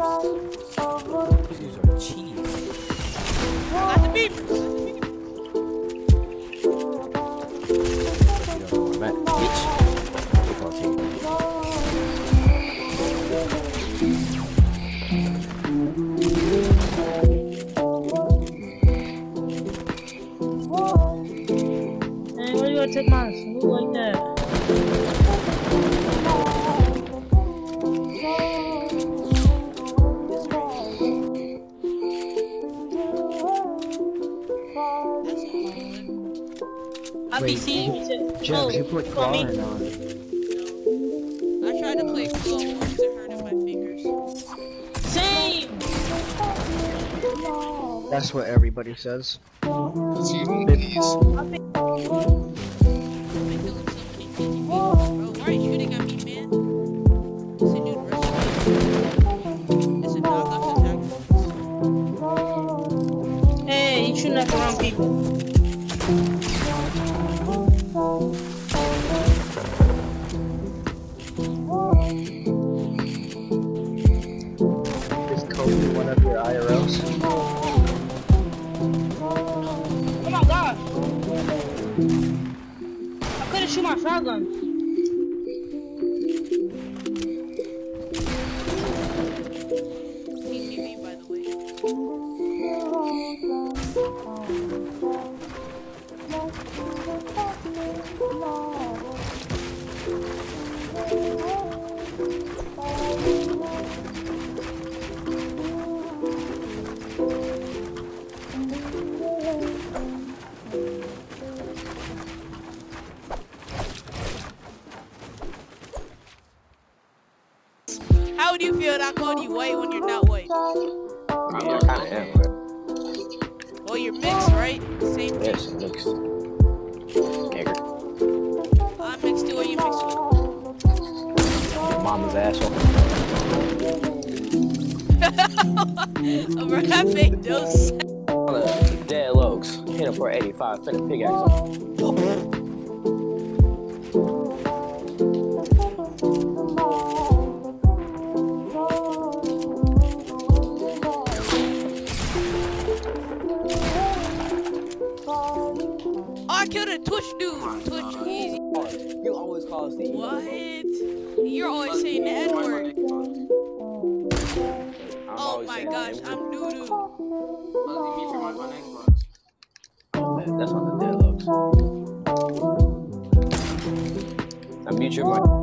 These are cheese. I got the beepers. Bitch. Man, why you gonna take my salute like that? Wait, James, you put Clawing on. I tried to play Claw once, it hurted my fingers. Same! That's what everybody says. Excuse me, please. Bro, why are you shooting at me, man? It's a dude rushing me. It's a dog off the Hey, you shouldn't have to run people. Is Kobe one of your IRLs? Oh my gosh! I couldn't shoot my shotgun. TTV, by the way. How do you feel that I called you white when you're not white? I mean, I kinda am, but Well, you're mixed, right? Same thing. yes, mixed. Nigger. I'm mixed too. What are you mixed with? Your mama's asshole. Bro, that make no sense. Dead Lokes. Hit him for 85. Finna pickaxe him. Oh, I killed a Twitch dude. Twitch easy. You always call us the E. What? You're always saying the N word. Oh my gosh, I'm doo-doo. That's on the Dead Lokes. I mute your mic.